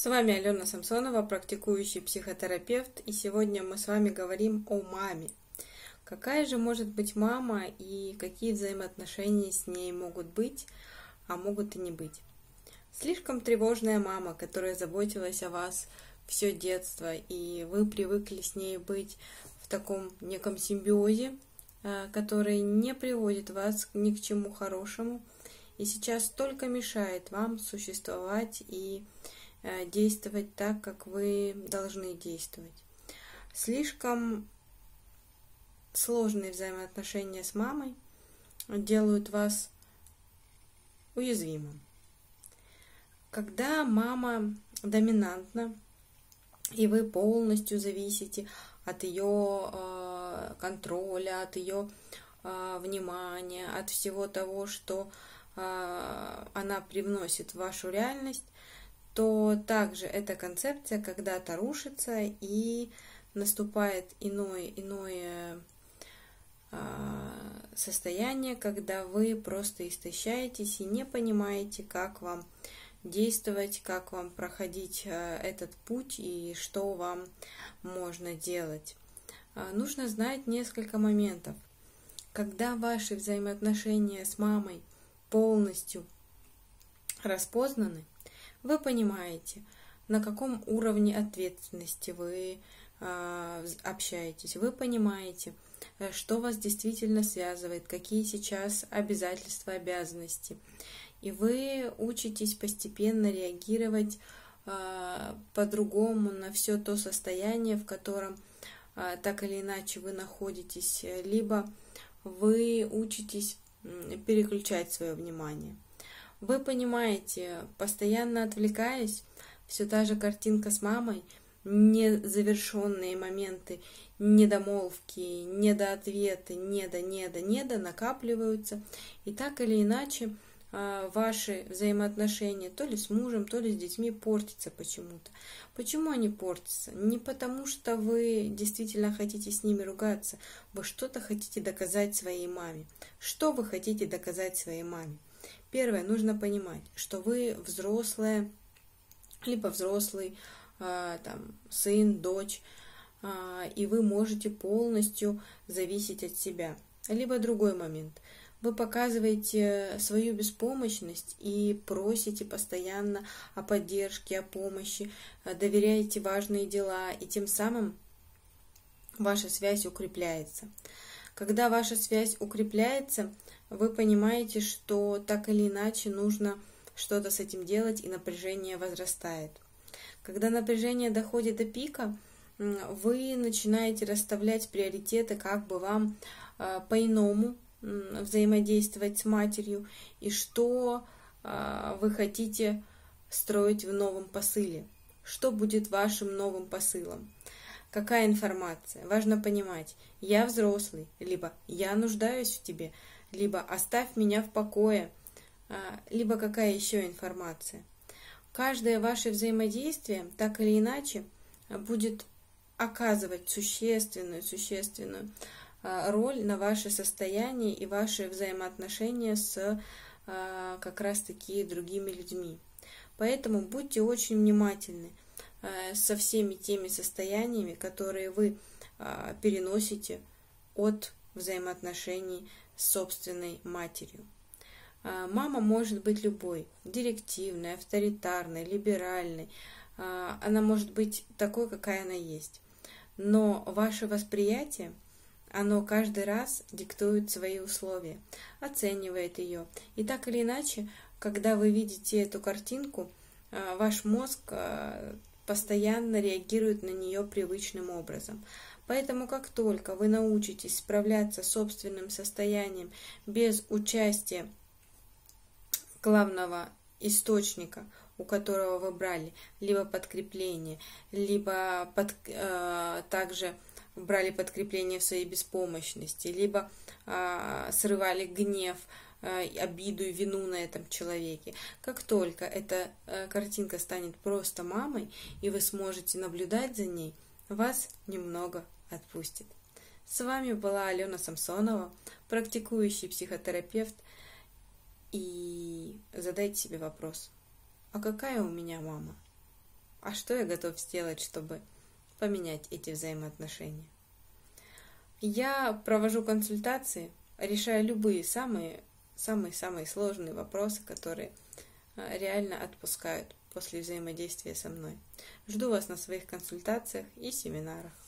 С вами Алена Самсонова, практикующий психотерапевт, и сегодня мы с вами говорим о маме. Какая же может быть мама и какие взаимоотношения с ней могут быть, а могут и не быть. Слишком тревожная мама, которая заботилась о вас все детство, и вы привыкли с ней быть в таком неком симбиозе, который не приводит вас ни к чему хорошему, и сейчас только мешает вам существовать и действовать так, как вы должны действовать. Слишком сложные взаимоотношения с мамой делают вас уязвимым. Когда мама доминантна, и вы полностью зависите от ее контроля, от ее внимания, от всего того, что она привносит в вашу реальность, то также эта концепция когда-то рушится и наступает иное состояние, когда вы просто истощаетесь и не понимаете, как вам действовать, как вам проходить этот путь и что вам можно делать. Нужно знать несколько моментов. Когда ваши взаимоотношения с мамой полностью распознаны, вы понимаете, на каком уровне ответственности вы общаетесь. Вы понимаете, что вас действительно связывает, какие сейчас обязательства, обязанности. И вы учитесь постепенно реагировать по-другому на все то состояние, в котором так или иначе вы находитесь. Либо вы учитесь переключать свое внимание. Вы понимаете, постоянно отвлекаясь, все та же картинка с мамой, незавершенные моменты, недомолвки, недоответы, недо накапливаются, и так или иначе ваши взаимоотношения то ли с мужем, то ли с детьми портятся почему-то. Почему они портятся? Не потому, что вы действительно хотите с ними ругаться, вы что-то хотите доказать своей маме. Что вы хотите доказать своей маме? Первое, нужно понимать, что вы взрослая, либо взрослый сын, дочь, и вы можете полностью зависеть от себя. Либо другой момент. Вы показываете свою беспомощность и просите постоянно о поддержке, о помощи, доверяете важные дела, и тем самым ваша связь укрепляется. Когда ваша связь укрепляется, вы понимаете, что так или иначе нужно что-то с этим делать, и напряжение возрастает. Когда напряжение доходит до пика, вы начинаете расставлять приоритеты, как бы вам по-иному взаимодействовать с матерью, и что вы хотите строить в новом посыле. Что будет вашим новым посылом? Какая информация? Важно понимать, я взрослый, либо я нуждаюсь в тебе, либо оставь меня в покое, либо какая еще информация. Каждое ваше взаимодействие, так или иначе, будет оказывать существенную роль на ваше состояние и ваши взаимоотношения с как раз-таки другими людьми. Поэтому будьте очень внимательны со всеми теми состояниями, которые вы переносите от взаимоотношений с собственной матерью. Мама может быть любой, директивной, авторитарной, либеральной. Она может быть такой, какая она есть. Но ваше восприятие, оно каждый раз диктует свои условия, оценивает ее. И так или иначе, когда вы видите эту картинку, ваш мозг постоянно реагирует на нее привычным образом. Поэтому как только вы научитесь справляться с собственным состоянием без участия главного источника, у которого вы брали либо подкрепление, либо также брали подкрепление в своей беспомощности, либо срывали гнев, обиду и вину на этом человеке. Как только эта картинка станет просто мамой, и вы сможете наблюдать за ней, вас немного отпустит. С вами была Алена Самсонова, практикующий психотерапевт, и задайте себе вопрос: а какая у меня мама? а что я готов сделать, чтобы поменять эти взаимоотношения. Я провожу консультации, решаю любые самые сложные вопросы, которые реально отпускают после взаимодействия со мной. Жду вас на своих консультациях и семинарах.